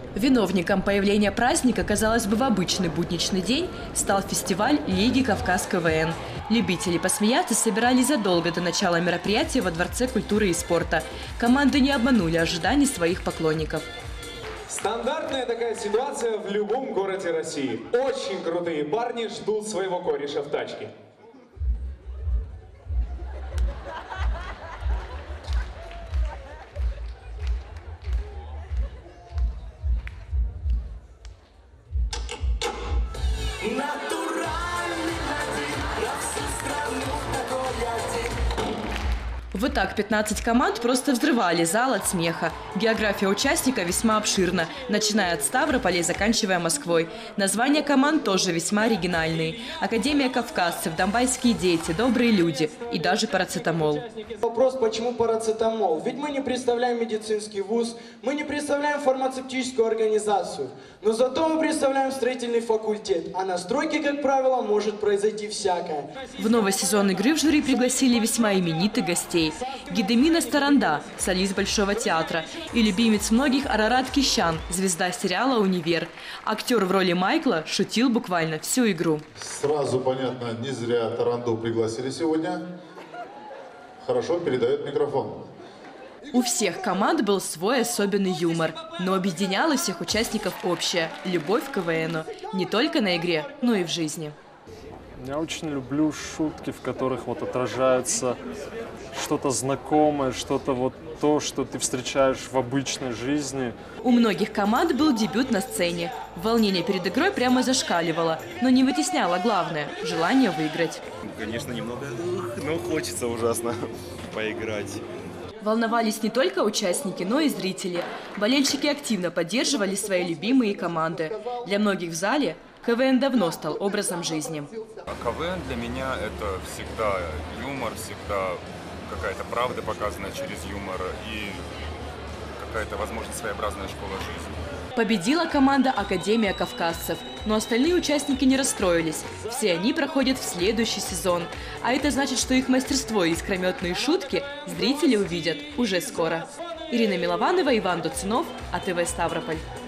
Виновником появления праздника, казалось бы, в обычный будничный день стал фестиваль Лиги Кавказ КВН. Любители посмеяться собирались задолго до начала мероприятия во Дворце культуры и спорта. Команды не обманули ожиданий своих поклонников. Стандартная такая ситуация в любом городе России. Очень крутые парни ждут своего кореша в тачке. Вот так 15 команд просто взрывали зал от смеха. География участника весьма обширна, начиная от Ставрополя и заканчивая Москвой. Названия команд тоже весьма оригинальные. Академия кавказцев, Донбайские дети, Добрые люди и даже парацетамол. Вопрос, почему парацетамол? Ведь мы не представляем медицинский вуз, мы не представляем фармацевтическую организацию. Но зато мы представляем строительный факультет. А на стройке, как правило, может произойти всякое. В новый сезон игры в жюри пригласили весьма именитых гостей. Гедемина Старанда, солист Большого театра, и любимец многих Арарат Кищан, звезда сериала «Универ». Актер в роли Майкла шутил буквально всю игру. Сразу понятно, не зря Таранду пригласили сегодня. Хорошо передает микрофон. У всех команд был свой особенный юмор, но объединяло всех участников общее – любовь к КВНу. Не только на игре, но и в жизни. Я очень люблю шутки, в которых вот отражается что-то знакомое, что-то вот то, что ты встречаешь в обычной жизни. У многих команд был дебют на сцене. Волнение перед игрой прямо зашкаливало, но не вытесняло главное – желание выиграть. Конечно, немного, но хочется ужасно поиграть. Волновались не только участники, но и зрители. Болельщики активно поддерживали свои любимые команды. Для многих в зале КВН давно стал образом жизни. КВН для меня это всегда юмор, всегда какая-то правда, показанная через юмор, и какая-то, возможно, своеобразная школа жизни. Победила команда «Академия кавказцев», но остальные участники не расстроились. Все они проходят в следующий сезон. А это значит, что их мастерство и искрометные шутки зрители увидят уже скоро. Ирина Милованова, Иван Дуцинов, АТВ Ставрополь.